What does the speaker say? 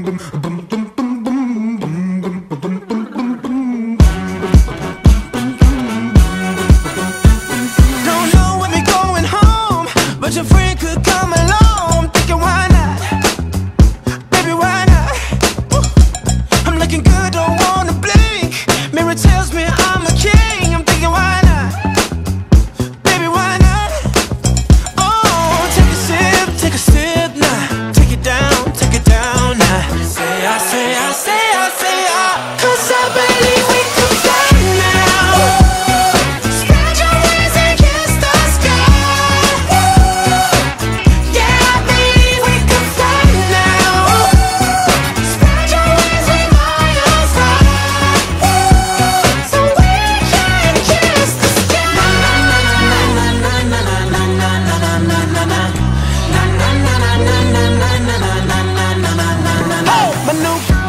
know when we're going home, but your friend could come along. Thinking why not? Baby, why not? I'm looking good, don't wanna blink. Mirror tells me I'm a king. I'm thinking why not? Baby, why not? Oh, take a sip now. Take it down now. Say I, 'cause I believe we can fly now. Spread your wings and kiss the sky. Yeah, I believe we can fly now. Spread your wings and miles high, so we can kiss the sky. Na na na na na na na na na na na na na. Na na na na na na na na na na na na na. Oh, my new